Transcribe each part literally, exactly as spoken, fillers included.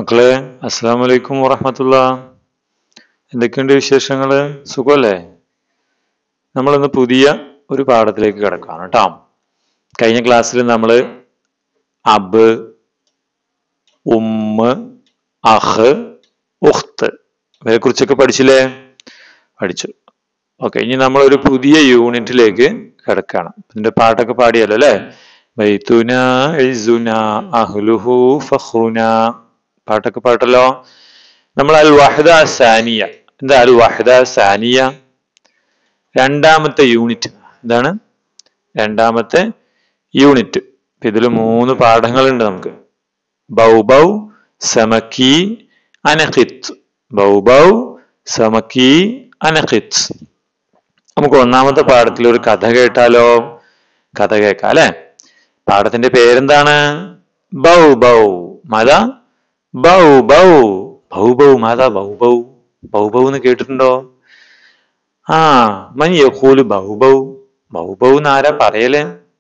മക്കളെ അസ്സലാമു അലൈക്കും വറഹ്മത്തുള്ളാഹി. എന്തൊക്കെയുണ്ട് വിശേഷങ്ങള്? സുഖല്ലേ? നമ്മളിന്ന് പുതിയ ഒരു പാഠത്തിലേക്ക് കിടക്കുകയാണ് കേട്ടോ. കഴിഞ്ഞ ക്ലാസ്സിൽ നമ്മൾ അബ്, ഉമ്മ്, അഹ്, ഉഖ്ത് ഇവരെ കുറിച്ചൊക്കെ പഠിച്ചില്ലേ? പഠിച്ചു. ഓക്കെ, ഇനി നമ്മളൊരു പുതിയ യൂണിറ്റിലേക്ക് കിടക്കുകയാണ്. ഇതിന്റെ പാട്ടൊക്കെ പാടിയല്ലോ അല്ലെ? ബൈതുന ഇസുന അഹ്ലുഹു ഫഖ്റുന പാട്ടൊക്കെ പാട്ടല്ലോ. നമ്മൾ അൽ വഹദ സാനിയ. എന്താ അൽ വഹദ സാനിയ? രണ്ടാമത്തെ യൂണിറ്റ്. എന്താണ് രണ്ടാമത്തെ യൂണിറ്റ്? ഇതിൽ മൂന്ന് പാഠങ്ങളുണ്ട് നമുക്ക്. ബൗബൗ, സമക്കി, അനഖിത്ത്. ബൗബൗ, സമക്കി, അനഖിത്ത്. നമുക്ക് ഒന്നാമത്തെ പാഠത്തിൽ ഒരു കഥ കേട്ടാലോ? കഥ കേൾക്കാം അല്ലെ? പാഠത്തിന്റെ പേരെന്താണ്? ബൗബൗ. മാതാ ബൗബൗ. ബൗബൗ മാതാ ബൗബൗ. ബൗബൗ എന്ന് കേട്ടിട്ടുണ്ടോ? ആ മൻ യഖൂലു ബൗബൗ. ബൗബൗ എന്ന് ആരാ പറയല്?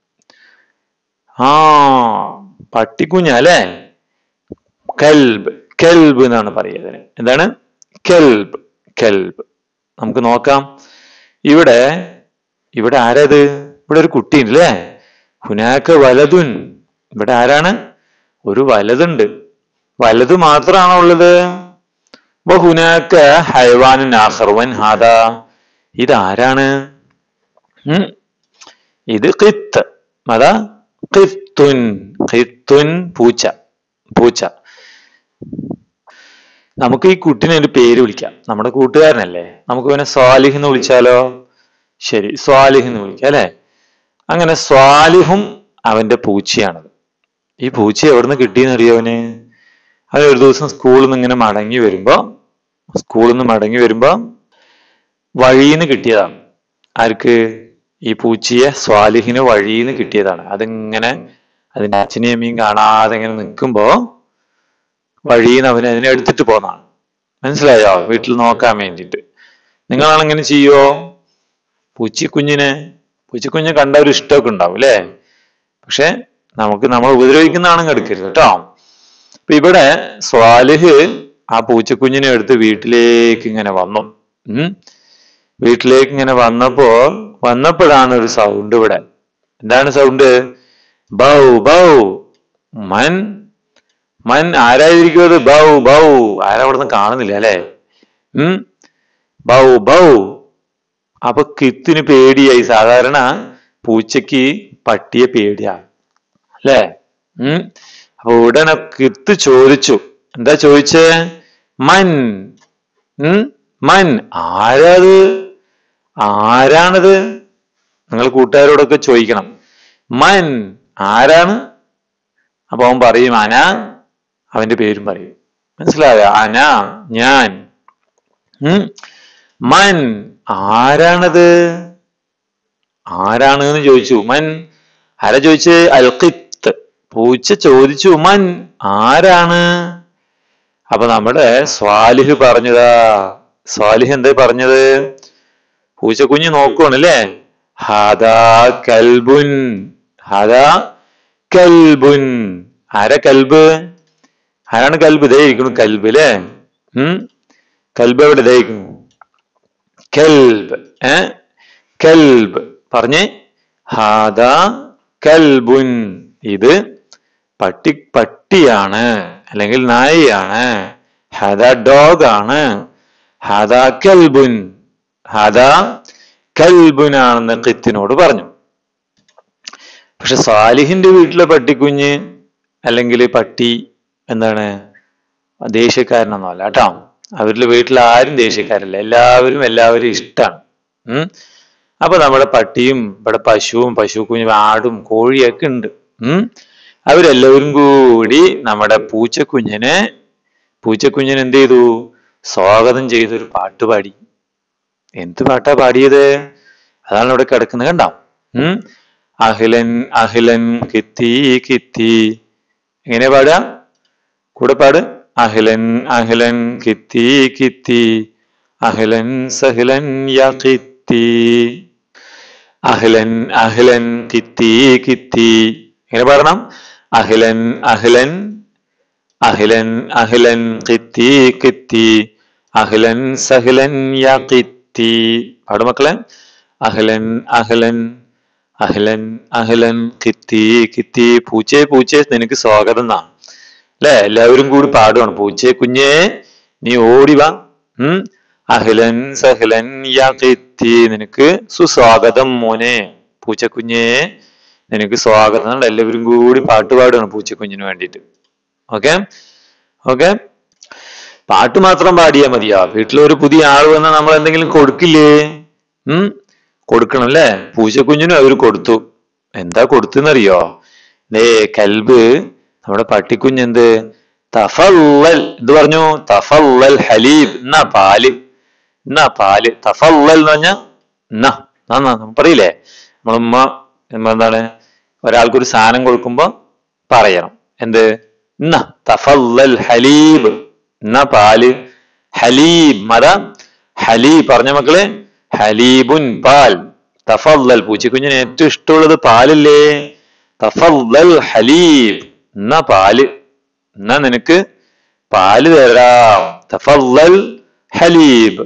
ആ പട്ടിക്കുഞ്ഞ അല്ലെ? കൽബ്. കൽബ് എന്നാണ് പറയുന്നത്. എന്താണ്? കൽബ്. കൽബ്. നമുക്ക് നോക്കാം. ഇവിടെ ഇവിടെ ആരത്? ഇവിടെ ഒരു കുട്ടിയുണ്ട് അല്ലേ? ഹുനാക വലതുൻ. ഇവിടെ ആരാണ്? ഒരു വലതുണ്ട്. വലത് മാത്രമാണോ ഉള്ളത്? ഹുനാക ഹൈവാനുൻ ആഖർ. വൻ ഹാദാ. ഇതാരാണ്? ഇത് ഖിത്ത്. അതാ ഖിത്തുൻ. ഖിത്തുൻ പൂച്ച. പൂച്ച. നമുക്ക് ഈ കുട്ടിനെ ഒരു പേര് വിളിക്കാം. നമ്മുടെ കൂട്ടുകാരനല്ലേ? നമുക്ക് പിന്നെ സ്വാലിഹ് എന്ന് വിളിച്ചാലോ? ശരി, സ്വാലിഹ് എന്ന് വിളിക്കാം അല്ലെ? അങ്ങനെ സ്വാലിഹും അവന്റെ പൂച്ചയാണത്. ഈ പൂച്ച എവിടുന്ന് കിട്ടിയെന്ന് അറിയോന്? അത് ഒരു ദിവസം സ്കൂളിൽ നിന്ന് ഇങ്ങനെ മടങ്ങി വരുമ്പോ സ്കൂളിൽ നിന്ന് മടങ്ങി വരുമ്പോ വഴിന്ന് കിട്ടിയതാണ്. ആർക്ക്? ഈ പൂച്ചയെ സ്വാലിഹിന് വഴിന്ന് കിട്ടിയതാണ്. അതിങ്ങനെ അതിന്റെ അച്ഛനെയും അമ്മയും കാണാതെ ഇങ്ങനെ നിൽക്കുമ്പോ വഴിന്ന് അവന് അതിനെ എടുത്തിട്ട് പോന്നാണ്. മനസ്സിലായോ? വീട്ടിൽ നോക്കാൻ വേണ്ടിയിട്ട്. നിങ്ങളാണെങ്ങനെ ചെയ്യോ? പൂച്ചക്കുഞ്ഞിനെ പൂച്ചക്കുഞ്ഞ് കണ്ട ഒരു ഇഷ്ടമൊക്കെ ഉണ്ടാവും അല്ലേ? പക്ഷെ നമുക്ക് നമ്മൾ ഉപദ്രവിക്കുന്നതാണെങ്കിൽ എടുക്കരുത് കേട്ടോ. അപ്പൊ ഇവിടെ സ്വാലിഹ് ആ പൂച്ചക്കുഞ്ഞിനെ എടുത്ത് വീട്ടിലേക്ക് ഇങ്ങനെ വന്നു. ഉം വീട്ടിലേക്ക് ഇങ്ങനെ വന്നപ്പോ വന്നപ്പോഴാണ് ഒരു സൗണ്ട് ഇവിടെ. എന്താണ് സൗണ്ട്? Bow bow. മൻ മൻ ആരായിരിക്കും അത്? ബൗ ബൗ. ആരാ അവിടെ നിന്ന് കാണുന്നില്ല അല്ലെ? ഉം ബൗ ബൗ. അപ്പൊ കിത്തിന് പേടിയായി. സാധാരണ പൂച്ചക്ക് പട്ടിയെ പേടിയാ അല്ലേ? ഉം അപ്പൊ ഉടനെ കിത്ത് ചോദിച്ചു. എന്താ ചോദിച്ചേ? മൻ. ഉം മൻ. ആരാത്? ആരാണത്? നിങ്ങൾ കൂട്ടുകാരോടൊക്കെ ചോദിക്കണം. മൻ ആരാണ്? അപ്പൊ അവൻ പറയും അന. അവന്റെ പേരും പറയും. മനസ്സിലായോ? അന ഞാൻ. ഉം മൻ ആരാണത്? ആരാണ് എന്ന് ചോദിച്ചു. മൻ ആരാ ചോദിച്ച്? അൽ ഖിത്ത്. പൂച്ച ചോദിച്ചു മൻ ആരാണ്? അപ്പൊ നമ്മുടെ സ്വാലിഹ് പറഞ്ഞതാ. സ്വാലിഹ് എന്താ പറഞ്ഞത്? പൂച്ചക്കുഞ്ഞ് നോക്കുവാണ് അല്ലേ? ഹാദാ കൽബുൻ. ഹാദാ കൽബുൻ. ആരാ കൽബ്? ആരാണ് കൽബ്? ദേ ഇരിക്കുന്നു കൽബ് അല്ലേ? ഉം കൽബ് എവിടെ? ദഹിക്കുന്നു കൽബ്. ഏ കൽബ് പറഞ്ഞേ. ഹാദാ കൽബുൻ. ഇത് പട്ടി പട്ടിയാണ് അല്ലെങ്കിൽ നായയാണ്. ഹാദാ ഡോഗ് ആണ്. ഹാദാ കൽബുൻ. ഹാദാ കൽബുനാണെന്ന് ഖിത്തിനോട് പറഞ്ഞു. പക്ഷെ സാലിഹിന്റെ വീട്ടിലെ പട്ടിക്കുഞ്ഞ് അല്ലെങ്കിൽ പട്ടി എന്താണ് ദേഷ്യക്കാരനൊന്നും അല്ല കേട്ടോ. അവരുടെ വീട്ടിൽ ആരും ദേഷ്യക്കാരല്ല. എല്ലാവരും എല്ലാവരും ഇഷ്ടമാണ്. ഉം അപ്പൊ നമ്മുടെ പട്ടിയും ഇവിടെ പശുവും പശുക്കുഞ്ഞും ആടും കോഴിയൊക്കെ ഉണ്ട്. ഉം അവരെല്ലാവരും കൂടി നമ്മുടെ പൂച്ചക്കുഞ്ഞിനെ പൂച്ചക്കുഞ്ഞിനെ എന്ത് ചെയ്തു? സ്വാഗതം ചെയ്തൊരു പാട്ട് പാടി. എന്ത് പാട്ടാ പാടിയത്? അതാണ് ഇവിടെ കിടക്കുന്നത്. കണ്ടോ? ഉം അഹിലൻ അഹിലൻ കിത്തി കിത്തി. എങ്ങനെ പാടുക? കൂടെ പാട്. അഹിലൻ അഹിലൻ കിത്തി കിത്തി അഹിലൻ സഹിലൻ യാ കിത്തി. അഹിലൻ അഹിലൻ കിത്തി കിത്തി. എങ്ങനെ പാടണം? അഹിലൻ അഹിലൻ അഹ്ലൻ അഹ്ലൻ ഖിത്തി ഖിത്തി അഹ്ലൻ സഹ്ലൻ യാ ഖിത്തി. പാടും മക്കളെ. അഹ്ലൻ അഹ്ലൻ അഹ്ലൻ അഹ്ലൻ ഖിത്തി ഖിത്തി. പൂച്ചേ പൂച്ചേ നിനക്ക് സ്വാഗതം എന്നാണ് അല്ലെ. എല്ലാവരും കൂടി പാടുവാണ്. പൂച്ചേ കുഞ്ഞേ നീ ഓടിവാ. ഉം അഹ്ലൻ സഹ്ലൻ യാ ഖിത്തി നിനക്ക് സുസ്വാഗതം മോനെ. പൂച്ചക്കുഞ്ഞേ നിനക്ക് സ്വാഗതം. എല്ലാവരും കൂടി പാട്ട് പാടുകയാണ് പൂച്ചക്കുഞ്ഞിന് വേണ്ടിയിട്ട്. Okay okay. പാട്ട് മാത്രം പാടിയാ മതിയാ? വീട്ടിലൊരു പുതിയ ആള് വന്നാൽ നമ്മൾ എന്തെങ്കിലും കൊടുക്കില്ലേ? ഉം കൊടുക്കണം അല്ലേ? പൂച്ചക്കുഞ്ഞിനും അവര് കൊടുത്തു. എന്താ കൊടുത്തെന്നറിയോ? ദേ കൽബ് നമ്മുടെ പട്ടിക്കുഞ്ഞ് എന്ത് തഫല്ലൽ എന്ത് പറഞ്ഞു? തഫല്ലൽ ഹലീബ്. എന്നാ പാല്, എന്നാ പാല്. തഫല്ലൽ എന്ന് പറഞ്ഞാ എന്നാ എന്നാ പറയില്ലേ നമ്മളുമ്മ. എന്താണ് ഒരാൾക്കൊരു സാധനം കൊടുക്കുമ്പോ പറയണം എന്ത്? എന്നാ തഫല്ലൽ ഹലീബ്. എന്നാ പാല്. ഹലീബ് മത ഹലീബ് പറഞ്ഞ മക്കളെ. ഹലീബുൻ പാൽ. തഫല്ലൽ പൂച്ചക്കുഞ്ഞിന് ഏറ്റവും ഇഷ്ടമുള്ളത് പാലല്ലേ? തഫല്ലൽ ഹലീബ്. എന്നാ പാല്. എന്നാ നിനക്ക് പാല് തരാം. തഫല്ലൽ ഹലീബ്.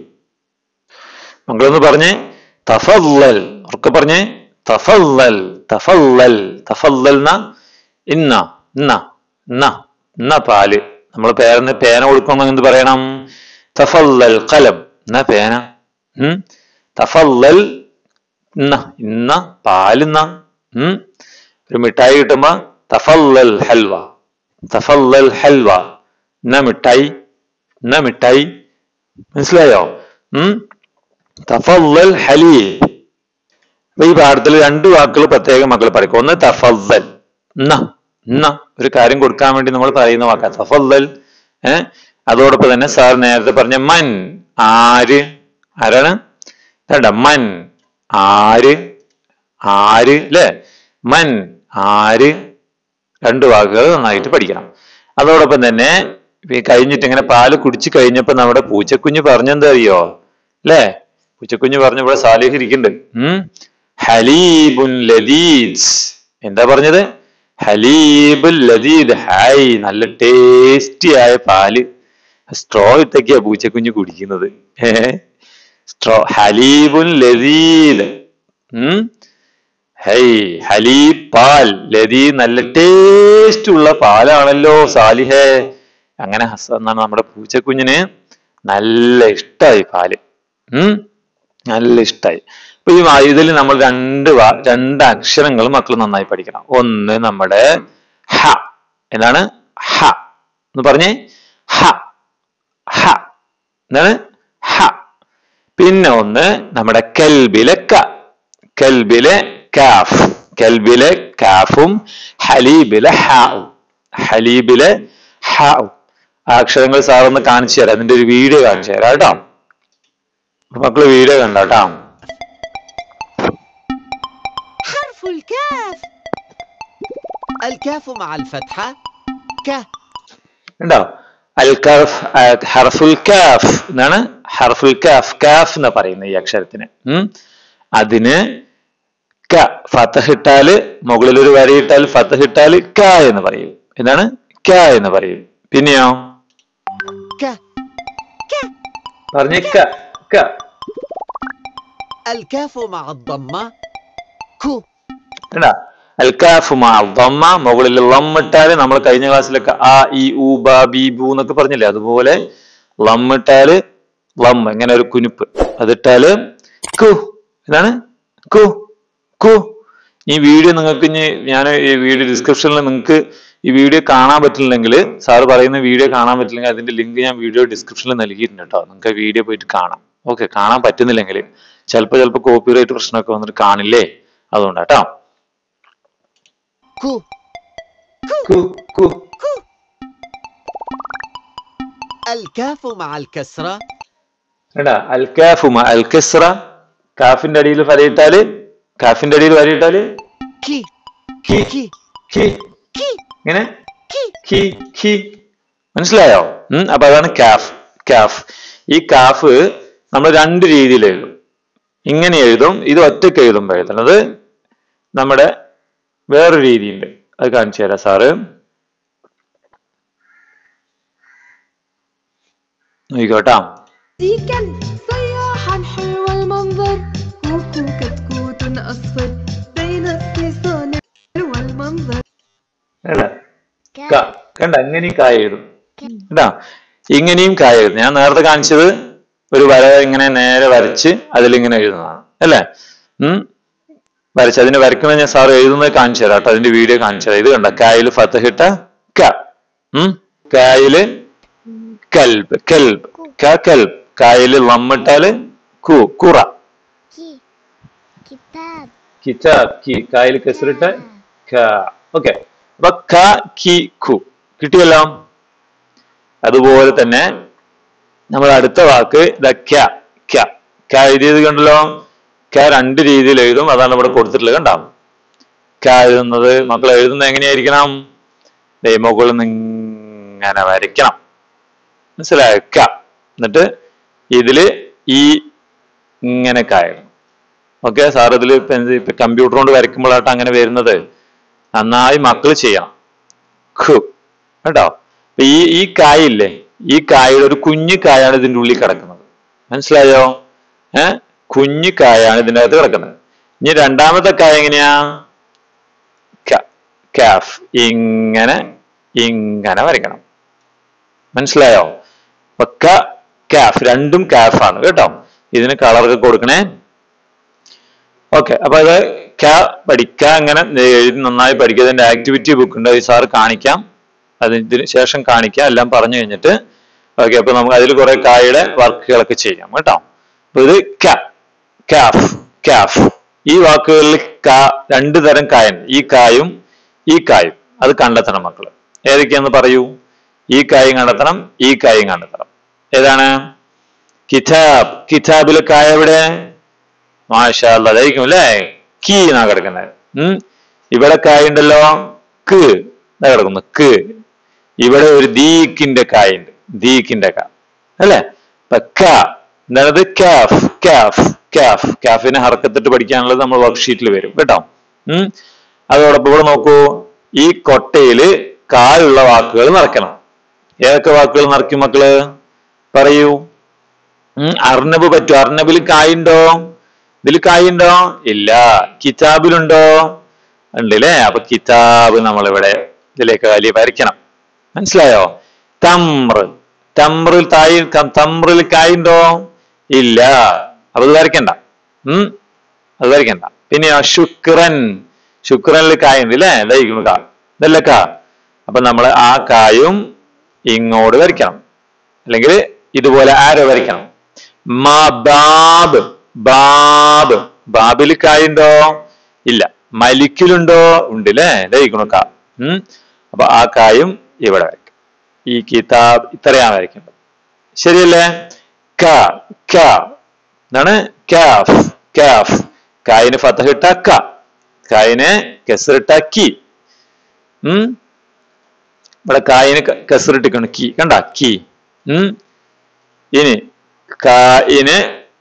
മക്കളൊന്ന് പറഞ്ഞേ തഫല്ലൽ. ഉറക്കെ പറഞ്ഞേ തഫല്ലൽ തഫല്ലൽ തഫല്ലൽ. ന ഇന്ന ഇന്ന ഇന്ന ഇന്ന പാല്. നമ്മൾ പേരന്ന് പേന കൊടുക്കണം എന്ത് പറയണം? തഫല്ലൽ ഖലം. എന്നാ പേന. ഉം തഫല്ലൽ ഇന്ന ഇന്ന പാലിന്ന. ഉം ഒരു മിഠായി കിട്ടുമ്പോ തഫല്ലൽ ഹൽവ. തഫല്ലൽ ഹൽവ. എന്നാ മിഠായി. എന്നാ മിഠായി. മനസ്സിലായോ? ഉം തഫല്ലൽ ഹലീബ്. അപ്പൊ ഈ പാഠത്തിൽ രണ്ട് വാക്കുകൾ പ്രത്യേകം മക്കൾ പഠിക്കും. ഒന്ന് തഫല്ലൽ. എന്നാ എന്നാ ഒരു കാര്യം കൊടുക്കാൻ വേണ്ടി നമ്മൾ പറയുന്ന വാക്കാ തഫല്ലൽ. ഏഹ് അതോടൊപ്പം തന്നെ സാർ നേരത്തെ പറഞ്ഞ മൻ. ആര്. ആരാണ്? വേണ്ട മൻ. ആര് ആര് അല്ലെ? മൻ ആര്. രണ്ട് വാക്കുകൾ നന്നായിട്ട് പഠിക്കണം. അതോടൊപ്പം തന്നെ കഴിഞ്ഞിട്ട് ഇങ്ങനെ പാല് കുടിച്ചു കഴിഞ്ഞപ്പോ നമ്മുടെ പൂച്ചക്കുഞ്ഞ് പറഞ്ഞെന്താ അറിയോ? അല്ലേ? പൂച്ചക്കുഞ്ഞ് പറഞ്ഞു ഇവിടെ സാലിഹ് ഇരിക്കുന്നുണ്ട്. ഉം ഹലീബുൻ ലദീദ്. എന്താ പറഞ്ഞത്? ഹലീബുൽ ലദീദ്. ഹായ് നല്ല ടേസ്റ്റി ആയ പാല്. സ്ട്രോ ഇട്ടൊക്കെയാ പൂച്ചക്കുഞ്ഞ് കുടിക്കുന്നത്. ഏഹ് സ്ട്രോ. ഹലീബുൻ ലദീദ്. ഉം ഹൈ ഹലീബ് പാൽ. ലദീദ് നല്ല ടേസ്റ്റ് ഉള്ള പാലാണല്ലോ സാലിഹേ. അങ്ങനെ എന്നാണ് നമ്മുടെ പൂച്ചക്കുഞ്ഞിന് നല്ല ഇഷ്ടായി പാല്. ഉം നല്ല ഇഷ്ടായി. അപ്പൊ ഈ ഇതിൽ നമ്മൾ രണ്ട് വാ രണ്ട് അക്ഷരങ്ങൾ മക്കൾ നന്നായി പഠിക്കണം. ഒന്ന് നമ്മുടെ ഹ. എന്താണ്? ഹ എന്ന് പറഞ്ഞേ. ഹ ഹ എന്താണ്? ഹ. പിന്നെ ഒന്ന് നമ്മുടെ കൽബിലെ ക. കൽബിലെ കാഫ്. കൽബിലെ കാഫും ഹലീബിലെ ഹാവും. ഹലീബിലെ ഹാവും. ആ അക്ഷരങ്ങൾ സാറൊന്ന് കാണിച്ചു തരാം. അതിന്റെ ഒരു വീഡിയോ കാണിച്ചു തരാം കേട്ടോ. മക്കള് വീഡിയോ കണ്ടോട്ടോ. حرف الكاف. الكاف مع الفتحة ك. ഉണ്ടോ? അൽ കഫ് ഹർഫുൽ കാഫ് എന്നാണ്. ഹർഫുൽ കാഫ്. കാഫ് എന്ന് പറയുന്ന ഈ അക്ഷരത്തിന് ഉം അതിന് ക ഫതഹ് ഇട്ടാല് മുകളിൽ ഒരു വര ഇട്ടാൽ ഫതഹ് ഇട്ടാല് ക എന്ന് പറയും. എന്താണ്? ക എന്ന് പറയും. പിന്നെയോ പറഞ്ഞ ക ക. الكاف مع الضمة كو. എടാ അൽ കാഫ് മഅ ദമ്മ മുകളിൽ ലം ഇട്ടാല് നമ്മൾ കഴിഞ്ഞ ക്ലാസ്സിലൊക്കെ ആ ഇ ഉ ബ ബി ബു എന്നൊക്കെ പറഞ്ഞില്ലേ, അതുപോലെ ലം ഇട്ടാല് ലം ഇങ്ങനെ ഒരു കുനിപ്പ് അതിട്ടാല് കു. എന്താണ്? കു കു. ഈ വീഡിയോ നിങ്ങൾക്ക് ഇനി ഞാൻ ഈ വീഡിയോ ഡിസ്ക്രിപ്ഷനിൽ നിങ്ങൾക്ക് ഈ വീഡിയോ കാണാൻ പറ്റില്ലെങ്കിൽ, സാറ് പറയുന്ന വീഡിയോ കാണാൻ പറ്റില്ലെങ്കിൽ അതിന്റെ ലിങ്ക് ഞാൻ വീഡിയോ ഡിസ്ക്രിപ്ഷനിൽ നൽകിയിട്ടുണ്ട് കേട്ടോ. നിങ്ങൾക്ക് വീഡിയോ പോയിട്ട് കാണാം. ഓക്കെ. കാണാൻ പറ്റുന്നില്ലെങ്കിൽ ചിലപ്പോൾ ചിലപ്പോൾ കോപ്പിറൈറ്റ് പ്രശ്നമൊക്കെ വന്നിട്ട് കാണില്ലേ, അതുകൊണ്ട് കേട്ടോ. كو കു കു. كو. الكاف مع الكسرة എടാ അൽ കാഫു മഅ അൽ കസ്റ. കാഫിന്റെ അടിയിൽ വരയിട്ടാല് കാഫിന്റെ അടിയിൽ വരയിട്ടാല് كي കി كي കി. كي ഇങ്ങനെ كي. കി കി. മനസ്സിലായോ? ഉം അപ്പൊ അതാണ് കാഫ്. കാഫ്. ഈ കാഫ് നമ്മൾ രണ്ട് രീതിയിൽ എഴുതും. ഇങ്ങനെ എഴുതും, ഇത് ഒറ്റക്ക് എഴുതുമ്പോ എഴുതുന്നത്. നമ്മുടെ വേറൊരു രീതിയുണ്ട്, അത് കാണിച്ചു തരാം സാറ്. നോക്കിക്കോട്ടാ. صياحا حلو المنظر كوكو كتكوت أصفر بين الصيصان والمنظر. കണ്ട ഇങ്ങനെയും കായ എഴുതും കേട്ടാ, ഇങ്ങനെയും കായ എഴുതും. ഞാൻ നേരത്തെ കാണിച്ചത് ഒരു വര ഇങ്ങനെ നേരെ വരച്ച് അതിലിങ്ങനെ എഴുതുന്നതാണ് അല്ലേ. ഉം വരച്ച് അതിന് വരയ്ക്കുന്നത് ഞാൻ സാറ് എഴുതുന്നത് കാണിച്ചു തരാം കേട്ടോ. അതിന്റെ വീഡിയോ കാണിച്ചു തരാം. ഇത് കണ്ട കായല് ഫതഹിട്ട ക, ഉം കായല് കൽബ് കൽബ് ക കൽബ്, കായല് ലമ്മിട്ടാല് കു കുറ, കിതാബ് കി, കായല് കസറിട്ട ക. ഓക്കെ, അപ്പൊ ക കി കു കിട്ടിയല്ലോ. അതുപോലെ തന്നെ നമ്മൾ അടുത്ത വാക്ക് ക ക എഴുതിയത് കണ്ടല്ലോ. ക രണ്ട് രീതിയിൽ എഴുതും, അതാണ് ഇവിടെ കൊടുത്തിട്ടുള്ളത്. കണ്ടാവും ക എഴുതുന്നത് മക്കൾ എഴുതുന്നത് എങ്ങനെയായിരിക്കണം? മുകളിൽ നിന്ന് ഇങ്ങനെ വരയ്ക്കണം, മനസ്സിലായോ? ക എന്നിട്ട് ഇതില് ഈ ഇങ്ങനെ കായണം. ഓക്കെ, സാർ ഇതിൽ ഇപ്പൊ കമ്പ്യൂട്ടർ കൊണ്ട് വരയ്ക്കുമ്പോഴായിട്ട് അങ്ങനെ വരുന്നത്. നന്നായി മക്കൾ ചെയ്യണം. ഖു കേട്ടോ. അപ്പൊ ഈ ഈ കായില്ലേ, ഈ കായയുടെ ഒരു കുഞ്ഞു കായാണ് ഇതിന്റെ ഉള്ളിൽ കിടക്കുന്നത്. മനസ്സിലായോ? ഏഹ് കുഞ്ഞു കായാണ് ഇതിന്റെ അകത്ത് കിടക്കുന്നത്. ഇനി രണ്ടാമത്തെ കായ എങ്ങനെയാ? കാഫ്, ഇങ്ങനെ ഇങ്ങനെ വരയ്ക്കണം. മനസ്സിലായോ? അപ്പൊ ക കാഫ് രണ്ടും കാഫാണ് കേട്ടോ. ഇതിന് കളറൊക്കെ കൊടുക്കണേ. ഓക്കെ, അപ്പൊ അത് ക പഠിക്ക അങ്ങനെ എഴുതി നന്നായി പഠിക്കുക. അതിന്റെ ആക്ടിവിറ്റി ബുക്ക് ഉണ്ട്, അത് സാറ് കാണിക്കാം. അതിന് ശേഷം കാണിക്കാം, എല്ലാം പറഞ്ഞു കഴിഞ്ഞിട്ട്. ഓക്കെ, അപ്പൊ നമുക്ക് അതിൽ കുറെ കായുടെ വർക്കുകളൊക്കെ ചെയ്യാം കേട്ടോ. അപ്പൊ ഇത് ക കാഫ് കാഫ്. ഈ വാക്കുകളിൽ ക രണ്ടു തരം കായുണ്ട്, ഈ കായും ഈ കായും. അത് കണ്ടെത്തണം മക്കള്. ഏതൊക്കെയാന്ന് പറയൂ. ഈ കായും കണ്ടെത്തണം, ഈ കായും കണ്ടെത്തണം. ഏതാണ്? കിതാബ്. കിതാബിലെ കായ എവിടെ? മാഷാ അല്ലാഹ്, അതായിരിക്കും അല്ലേ. കീ എന്നാ കിടക്കുന്നത്. ഉം ഇവിടെ കായ ഉണ്ടല്ലോ, ക് എന്നാ കിടക്കുന്നു, ക്. ഇവിടെ ഒരു ദീക്കിന്റെ കായുണ്ട്, ദീക്കിന്റെ കാ അല്ലെ. അപ്പൊ ക എന്താണ്? കാഫ് കാഫ് കാഫ്. കാഫിനെ ഹർക്കത്തിട്ട് പഠിക്കാനുള്ളത് നമ്മൾ വർക്ക്ഷീറ്റിൽ വരും കേട്ടോ. ഉം അതോടൊപ്പം ഇവിടെ നോക്കൂ, ഈ കൊട്ടയില് കായുള്ള വാക്കുകൾ നിറയ്ക്കണം. ഏതൊക്കെ വാക്കുകൾ നിറയ്ക്കും മക്കള്? പറയൂ. ഉം അർണബ് പറ്റൂ. അർണബിൽ കായുണ്ടോ? ഇതിൽ കായുണ്ടോ? ഇല്ല. കിതാബിലുണ്ടോ? ഉണ്ട് അല്ലേ. അപ്പൊ കിതാബ് നമ്മളിവിടെ ഇതിലേക്ക് വലിയ വരയ്ക്കണം. മനസ്സിലായോ? തമ്ര, തമ്രിൽ തായി തമ്രിൽ കായുണ്ടോ? ഇല്ല. അപ്പൊ അത് വരയ്ക്കണ്ട. ഉം അത് വരയ്ക്കണ്ട. പിന്നെയോ ശുക്രൻ, ശുക്രനിൽ കായുണ്ട് അല്ലേ. ഇതായിരിക്കും കാ, ഇതല്ലേ കാ. അപ്പൊ നമ്മൾ ആ കായും ഇങ്ങോട്ട് വരയ്ക്കണം, അല്ലെങ്കിൽ ഇതുപോലെ ആരോ വരയ്ക്കണം. മാ ബാബ്, ബാബ്. ബാബിൽ കായുണ്ടോ? ഇല്ല. മലിക്കിലുണ്ടോ? ഉണ്ട് അല്ലേ. ഇതായിരിക്കണം കാ. ഉം അപ്പൊ ആ കായും ഇവിടെ വരയ്ക്കും. ഈ കിതാബ് ഇത്രയാണ് വരയ്ക്കേണ്ടത്. ശരിയല്ലേ? ക ക എന്താണ്? കാഫ് കാഫ്. കായിന് ഫതഹിട്ട ക, കായിന് കസറിട്ട കി. ഉം ഇവിടെ കായിന് കസറിട്ടിക്കണം, കി. കണ്ട കി. ഉം ഇനി കായിന്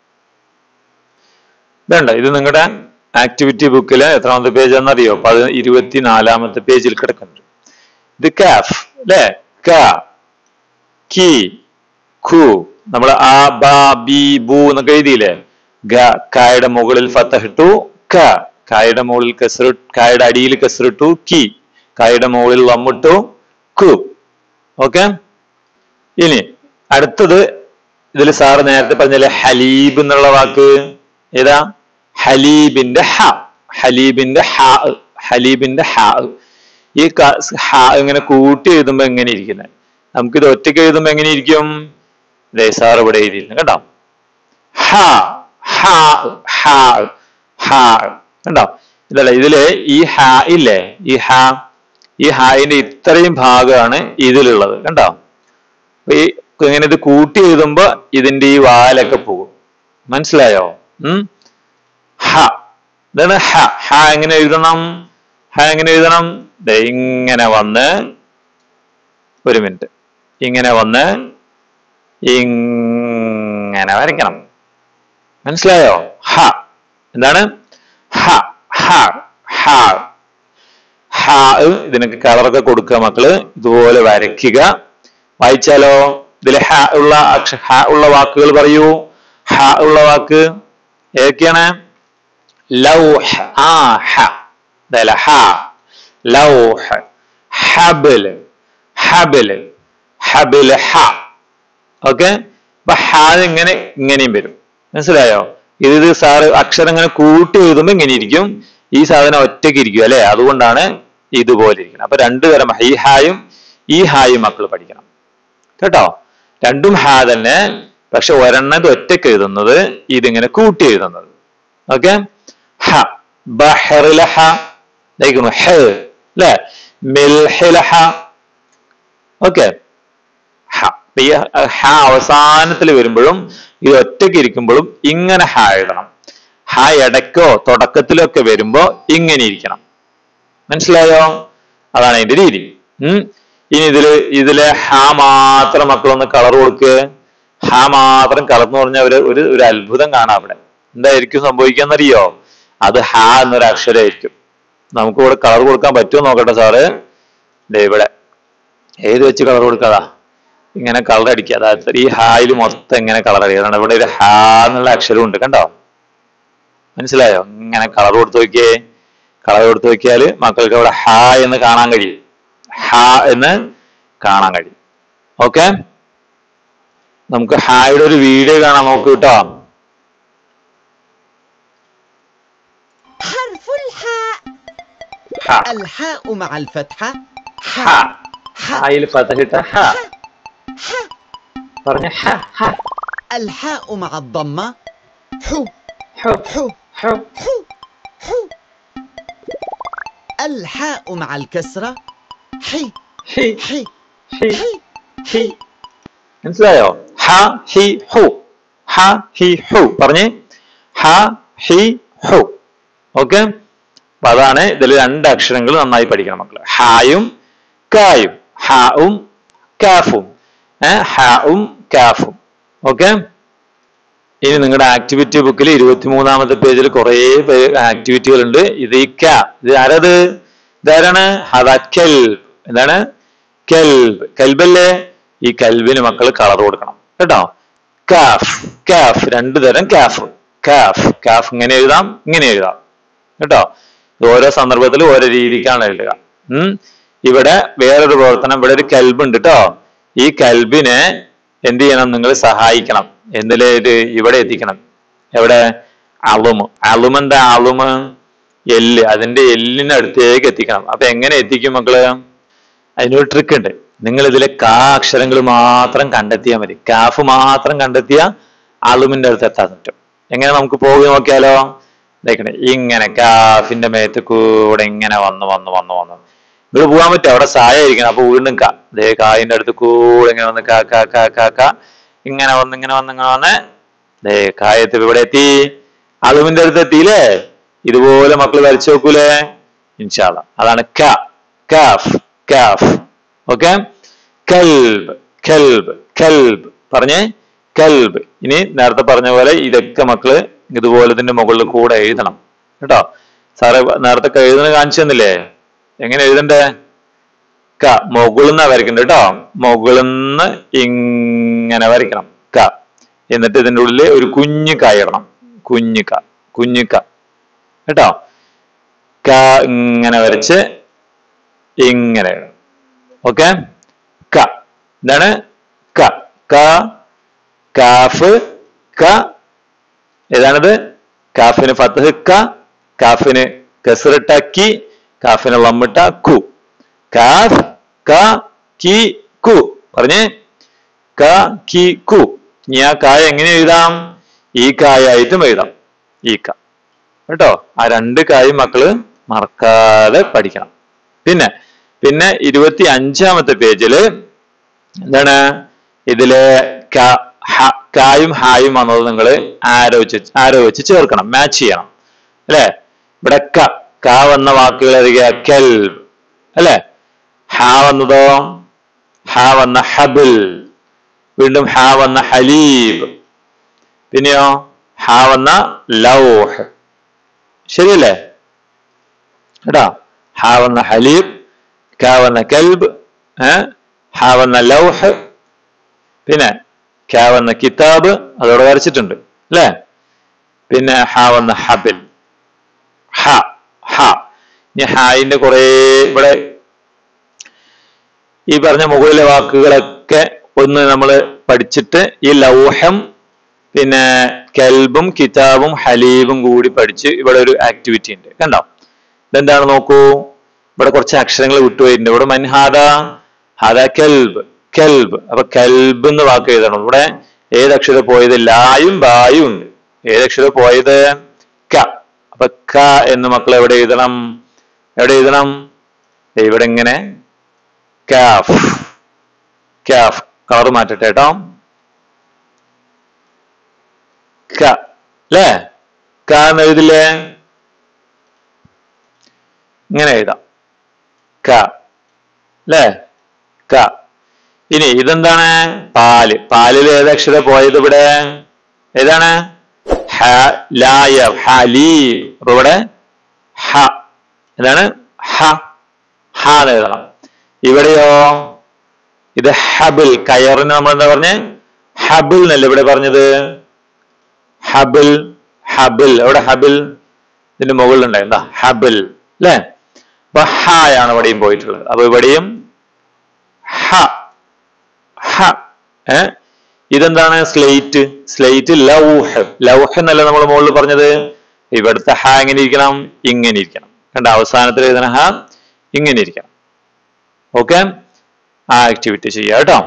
ഇതണ്ട. ഇത് നിങ്ങളുടെ ആക്ടിവിറ്റി ബുക്കില് എത്രാമത്തെ പേജ് ആണെന്നറിയോ? പതി ഇരുപത്തിനാലാമത്തെ പേജിൽ കിടക്കുന്നുണ്ട്. ഇത് കാഫ് അല്ലെ. ക കി ഖു. നമ്മൾ ആ ബാ ബി ബു എന്നൊക്കെ എഴുതിയില്ലേ. ഗ കായുടെ മുകളിൽ ഫതഹിട്ടു ക, കായുടെ മുകളിൽ കസറി, കായുടെ അടിയിൽ കസറിട്ടു കി, കായുടെ മുകളിൽ ലമ്മിട്ടു കു. ഓക്കെ, ഇനി അടുത്തത് ഇതിൽ സാറ് നേരത്തെ പറഞ്ഞല്ലേ ഹലീബ് എന്നുള്ള വാക്ക്. ഏതാ? ഹലീബിന്റെ ഹ, ഹലീബിന്റെ ഹ, ഹലീബിന്റെ ഹ. ഈ ഹ ഇങ്ങനെ കൂട്ടി എഴുതുമ്പോ എങ്ങനെ ഇരിക്കുന്നത്? നമുക്കിത് ഒറ്റയ്ക്ക് എഴുതുമ്പോ എങ്ങനെ ഇരിക്കും? സാർ ഇവിടെ എഴുതിയിരുന്നു കേട്ടോ. ഹ ഹ ഹ ഹ കണ്ടോ? ഇതല്ല, ഇതില് ഈ ഹ ഇല്ലേ, ഈ ഹ, ഈ ഹായിന്റെ ഇത്രയും ഭാഗമാണ് ഇതിലുള്ളത്. കണ്ടോ? ഈ ഇങ്ങനെ ഇത് കൂട്ടി എഴുതുമ്പോ ഇതിന്റെ ഈ വാലൊക്കെ പോകും. മനസ്സിലായോ? ഉം ഹ ഇതാണ് ഹ. ഹ എങ്ങനെ എഴുതണം? ഹ എങ്ങനെ എഴുതണം? ഇങ്ങനെ വന്ന്, ഒരു മിനിറ്റ്, ഇങ്ങനെ വന്ന് ഇങ്ങനെ വരയ്ക്കണം. മനസ്സിലായോ? ഹ എന്താണ്? ഹ ഹ ഹ ഹ. ഇതിനൊക്കെ കളറൊക്കെ കൊടുക്കുക മക്കള്. ഇതുപോലെ വരയ്ക്കുക. വായിച്ചാലോ? ഇതിലെ ഹ ഉള്ള അക്ഷ ഹ ഉള്ള വാക്കുകൾ പറയൂ. ഹ ഉള്ള വാക്ക് ഏതൊക്കെയാണ്? ലൗഹ്, ആ ഹ ഇതല്ല ഹ. ലൗഹ്, ഹബില്, ഹബില്, ഹബില് ഹ. ഓക്കെ, അപ്പൊ ഹ ഇങ്ങനെ ഇങ്ങനെയും വരും. മനസ്സിലായോ? ഇത് സാറ് അക്ഷരം ഇങ്ങനെ കൂട്ടി എഴുതുമ്പോ ഇങ്ങനെ ഇരിക്കും, ഈ സാധനം ഒറ്റയ്ക്ക് ഇരിക്കും അല്ലെ, അതുകൊണ്ടാണ് ഇതുപോലെ ഇരിക്കുന്നത്. അപ്പൊ രണ്ടു തരം ഈ ഹായും ഈ ഹായും മക്കൾ പഠിക്കണം കേട്ടോ. രണ്ടും ഹാ തന്നെ, പക്ഷെ ഒരെണ്ണത് ഒറ്റയ്ക്ക് എഴുതുന്നത്, ഇതിങ്ങനെ കൂട്ടി എഴുതുന്നത്. ഓക്കെ, ഹ ബഹറില ഹ ഹ അല്ലെ, മിൽഹില ഹ. ഓക്കെ, ഹ ഈ ഹ അവസാനത്തിൽ വരുമ്പോഴും ഇത് ഒറ്റയ്ക്ക് ഇരിക്കുമ്പോഴും ഇങ്ങനെ ഹ എഴുതണം. ഹ ഇടയ്ക്കോ തുടക്കത്തിലോ ഒക്കെ വരുമ്പോ ഇങ്ങനെ ഇരിക്കണം. മനസ്സിലായോ? അതാണ് അതിന്റെ രീതി. ഉം ഇനി ഇതില് ഇതിലെ ഹ മാത്രം മക്കളൊന്ന് കളർ കൊടുക്കുക. ഹ മാത്രം കളർ എന്ന് പറഞ്ഞാൽ ഒരു ഒരു ഒരു അത്ഭുതം കാണാം അവിടെ. എന്തായിരിക്കും സംഭവിക്കാന്നറിയോ? അത് ഹ എന്നൊരു അക്ഷരമായിരിക്കും. നമുക്ക് ഇവിടെ കളർ കൊടുക്കാൻ പറ്റുമോ നോക്കട്ടെ സാറ്. ദേ ഇവിടെ ഏത് വെച്ച് കളർ കൊടുക്കാതാ, ഇങ്ങനെ കളർ അടിക്കുക. അതായത് ഈ ഹായിൽ മൊത്തം ഇങ്ങനെ കളർ അടിക്കുക. ഇവിടെ ഒരു ഹ എന്നുള്ള അക്ഷരം ഉണ്ട്, കണ്ടോ? മനസ്സിലായോ? ഇങ്ങനെ കളർ കൊടുത്തു നോക്കിയേ. കളർ കൊടുത്തു നോക്കിയാൽ മക്കൾക്ക് അവിടെ ഹ എന്ന് കാണാൻ കഴിയും, ഹ എന്ന് കാണാൻ കഴിയും. ഓക്കെ, നമുക്ക് ഹായുടെ ഒരു വീഡിയോ കാണാൻ നോക്കൂ കേട്ടോ. الحاء مع الفتحة ح. ഹായിൽ ഫതഹിട്ട ഹ. പറഞ്ഞ ഹ ഹ. الحاء مع الضمة ح. ح ح ح ح ح. الحاء مع الكسرة ح. ഹി ح ഹി ح ഹി. മനസ്സിലായോ? ഹ ഹി ഹു, ഹ ഹി ഹു. പറഞ്ഞേ ഹ ഹി ഹു. ഓക്കെ, അപ്പൊ അതാണ് ഇതിൽ രണ്ട് അക്ഷരങ്ങൾ നന്നായി പഠിക്കണം മക്കള്. ഹായും കായും, ഹാവും കാഫും, ഹാവും കാഫും. ഓക്കെ, ഇനി നിങ്ങളുടെ ആക്ടിവിറ്റി ബുക്കിൽ ഇരുപത്തിമൂന്നാമത്തെ പേജിൽ കുറെ ആക്ടിവിറ്റികൾ ഉണ്ട്. ഇത് ഈ ക, ഇത് ആരത്? ഇതാരാണ്? അതാ കെൽബ്. എന്താണ്? കെൽബ്. കെൽബല്ലേ? ഈ കെൽബിന് മക്കൾ കളർ കൊടുക്കണം കേട്ടോ. കാഫ്, കാഫ്, രണ്ടു തരം കാഫ്. കാഫ്, കാഫ് ഇങ്ങനെ എഴുതാം, ഇങ്ങനെ എഴുതാം കേട്ടോ. ഓരോ സന്ദർഭത്തിൽ ഓരോ രീതിക്കാണ് എഴുതുക. ഉം ഇവിടെ വേറൊരു പ്രവർത്തനം, ഇവിടെ ഒരു കെൽബ് ഉണ്ട് കേട്ടോ. ഈ കെൽബിനെ എന്ത് ചെയ്യണം? നിങ്ങൾ സഹായിക്കണം. എന്തിലെ ഇത് ഇവിടെ എത്തിക്കണം. എവിടെ? അളുമ്. അളുമ് എന്താ? അളുമ് എല്ല്, അതിന്റെ എല്ലിന് അടുത്തേക്ക് എത്തിക്കണം. അപ്പൊ എങ്ങനെ എത്തിക്കും മക്കള്? അതിനൊരു ട്രിക്ക് ഉണ്ട്. നിങ്ങൾ ഇതിലെ കാ അക്ഷരങ്ങൾ മാത്രം കണ്ടെത്തിയാൽ മതി. കാഫ് മാത്രം കണ്ടെത്തിയ അളുമിന്റെ അടുത്ത് എത്താൻ പറ്റും. എങ്ങനെ? നമുക്ക് പോയി നോക്കിയാലോ? ഇതേക്കണേ, ഇങ്ങനെ കാഫിന്റെ മേത്ത് കൂടെ ഇങ്ങനെ വന്ന് വന്ന് വന്ന് വന്ന് നിങ്ങൾ പോകാൻ പറ്റും. അവിടെ സായ ഇരിക്കണം. അപ്പൊ വീണ്ടും കാ, ദേ കായിന്റെ അടുത്ത് കൂടെ ഇങ്ങനെ വന്ന് കാ കാ കാ കാ കാ ഇങ്ങനെ വന്ന് ഇങ്ങനെ വന്ന് ഇങ്ങനെ വന്ന് ദേ കായത്ത് ഇവിടെ എത്തി. അളുമിന്റെ അടുത്ത് എത്തിയില്ലേ? ഇതുപോലെ മക്കൾ വരച്ചു നോക്കൂലേ? ഇൻഷാ അല്ലാഹ്. അതാണ് ക, കാഫ്, കാഫ്. ഓക്കെ, കൽബ്, കൽബ്, കൽബ്. പറഞ്ഞേ കൽബ്. ഇനി നേരത്തെ പറഞ്ഞ പോലെ ഇതൊക്കെ മക്കള് ഇതുപോലെ ഇതിന്റെ മുകളിൽ കൂടെ എഴുതണം കേട്ടോ. സാറ് നേരത്തെ എഴുതുന്ന കാണിച്ചു തന്നില്ലേ? എങ്ങനെ എഴുതണ്ടേ? ക മുകളിൽ നിന്നാ വരയ്ക്കണ്ട കേട്ടോ. മുകളിൽ നിന്ന് ഇങ്ങനെ വരയ്ക്കണം ക. എന്നിട്ട് ഇതിന്റെ ഉള്ളിൽ ഒരു കുഞ്ഞു ക ഇടണം. കുഞ്ഞു ക, കുഞ്ഞു ക കേട്ടോ. ക ഇങ്ങനെ വരച്ച് ഇങ്ങനെ ഇടണം. ഓക്കെ, ക. എന്താണ്? ക, ക, കാഫ്, ക. ഏതാണിത്? കാഫിന് ഫത്ഹ് ക, കാഫിന് കസ്റിട്ട കി, കാഫിന് ലമ്മിട്ട കു. കാഫ് ക കി കു. പറഞ്ഞേ ക കി കു. ഇനി ആ കായ എങ്ങനെ എഴുതാം? ഈ കായായിട്ടും എഴുതാം. ഈ ക കേട്ടോ. ആ രണ്ട് കായും മക്കള് മറക്കാതെ പഠിക്കണം. പിന്നെ പിന്നെ ഇരുപത്തി അഞ്ചാമത്തെ പേജില് എന്താണ്? ഇതില് ക കായും ഹായും വന്നത് നിങ്ങൾ ആരോ വെച്ച് ആരോ വെച്ച് ചേർക്കണം, മാച്ച് ചെയ്യണം അല്ലെ. ഇവിടെ ക ക വന്ന വാക്കുകൾ ഏതൊക്കെയാ? കെൽബ് അല്ലെ. ഹ വന്നതോ? ഹ വന്ന ഹബിൽ. വീണ്ടും ഹ വന്ന ഹലീബ്. പിന്നെയോ ഹ വന്ന ലൗഹ്. ശരിയല്ലേ കേട്ടാ? ഹ വന്ന ഹലീബ്, ക വന്ന കൽബ്, ഹ വന്ന ലൗഹ്. പിന്നെ ക വന്ന കിതാബ് അതോടെ വരച്ചിട്ടുണ്ട് അല്ലെ. പിന്നെ ഹ വന്ന ഹബിൽ, ഹ ഹ. ഇനി ഹായിന്റെ കുറെ ഇവിടെ ഈ പറഞ്ഞ മുകളിലെ വാക്കുകളൊക്കെ ഒന്ന് നമ്മൾ പഠിച്ചിട്ട് ഈ ലൗഹം പിന്നെ കൽബും കിതാബും ഹലീബും കൂടി പഠിച്ച് ഇവിടെ ഒരു ആക്ടിവിറ്റി ഉണ്ട്. കണ്ടോ? ഇതെന്താണ് നോക്കൂ, ഇവിടെ കുറച്ച് അക്ഷരങ്ങൾ വിട്ടുപോയിട്ടുണ്ട്. ഇവിടെ മൻഹാദ, ഹാദ കൽബ്, കൽബ്. അപ്പൊ കൽബ് എന്ന് വാക്ക് എഴുതണം. ഇവിടെ ഏതക്ഷരം പോയത്? ലായും ബായും ഉണ്ട്. ഏതക്ഷരം പോയത്? ക. അപ്പൊ ക എന്ന് മക്കൾ എവിടെ എഴുതണം? എവിടെ എഴുതണം? ഇവിടെ ഇങ്ങനെ കാഫ്, കാഫ്. കളർ മാറ്റട്ടെ കേട്ടോ. ക അല്ലേ? ക എന്ന് എഴുതില്ലേ? ഇങ്ങനെ എഴുതാം, ക അല്ലേ? ക. ഇനി ഇതെന്താണ്? പാല്. പാലിൽ ഏതക്ഷരം പോയത് ഇവിടെ? ഏതാണ്? ഹ, ലായ, ഹലീ. അപ്പൊ ഇവിടെ ഹ. ഇതാണ് ഹ, ഹ എന്ന് എഴുതണം. ഇവിടെയോ ഇത് ഹബിൽ. കയറിന് നമ്മൾ എന്താ പറഞ്ഞേ? ഹബിൽ എന്നല്ലേ ഇവിടെ പറഞ്ഞത്? ഹബിൽ, ഹബിൽ. എവിടെ ഹബിൽ? ഇതിന്റെ മുകളിലുണ്ടായി എന്താ? ഹബിൽ അല്ലെ? അപ്പൊ ഹായാണ് ഇവിടെയും പോയിട്ടുള്ളത്. അപ്പൊ ഇവിടെയും ഹ, ഹ. ഏ ഇതെന്താണ്? സ്ലേറ്റ്. സ്ലേറ്റ് ലൗഹ്. ലൗഹ് എന്നല്ല നമ്മൾ മുകളിൽ പറഞ്ഞത്? ഇവിടുത്തെ ഹ എങ്ങനെ ഇരിക്കണം? ഇങ്ങനെ ഇരിക്കണം. കണ്ട? അവസാനത്തിൽ എഴുതുന്ന ഹ ഇങ്ങനെ ഇരിക്കണം. ഓക്കെ, ആ ആക്ടിവിറ്റി ചെയ്യാം കേട്ടോ.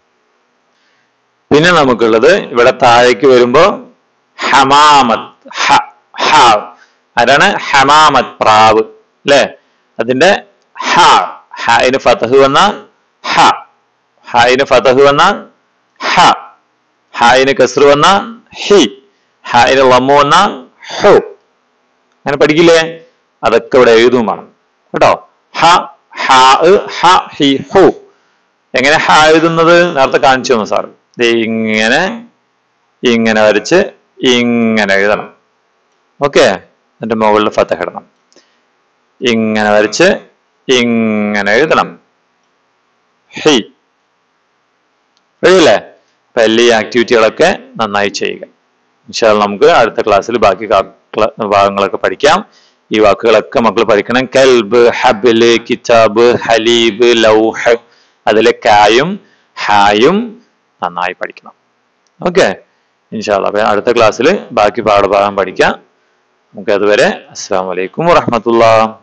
പിന്നെ നമുക്കുള്ളത് ഇവിടെ താഴേക്ക് വരുമ്പോ ഹമാമത്ത്. ഹ, ഹ. ആരാണ്? ഹമാമത്ത്, പ്രാവ് അല്ലെ? അതിന്റെ ഹ. ഹയിന് ഫതഹ് വന്ന ഹ, ഹയിന് ഫതഹ് വന്ന ഹ, ഹയിന് കസ്ർ വന്ന ഹി, ഹയിന് ലമ്മു വന്ന ഹു. അങ്ങനെ പഠിക്കില്ലേ? അതൊക്കെ ഇവിടെ എഴുതും വേണം കേട്ടോ. ഹ, ഹ, ഹ, ഹി, ഹു. എങ്ങനെ ഹ എഴുതുന്നത് നേരത്തെ കാണിച്ചു തന്നു സാർ. ഇങ്ങനെ ഇങ്ങനെ വരച്ച് ഇങ്ങനെ എഴുതണം. ഓക്കെ, എന്നിട്ട് മുകളിൽ ഫതഹ് ഇടണം. ഇങ്ങനെ വരച്ച് ഇങ്ങനെ എഴുതണം. ഹി. എഴുതില്ലേ? അപ്പൊ എല്ലാ ഈ ആക്ടിവിറ്റികളൊക്കെ നന്നായി ചെയ്യുക. ഇൻഷാ അല്ലാഹ് നമുക്ക് അടുത്ത ക്ലാസ്സിൽ ബാക്കി ഭാഗങ്ങളൊക്കെ പഠിക്കാം. ഈ വാക്കുകളൊക്കെ മക്കൾ പഠിക്കണം. കൽബ്, ഹബില്, കിതാബ്, ഹലീബ്, ലൗഹ്. അതിലെ കായും ഹായും നന്നായി പഠിക്കണം. ഓക്കെ, ഇൻഷാ അല്ലാഹ് അടുത്ത ക്ലാസ്സിൽ ബാക്കി പാഠഭാഗം പഠിക്കാം. നമുക്ക് അതുവരെ അസ്സലാമു അലൈക്കും വറഹ്മത്തുള്ളാഹി.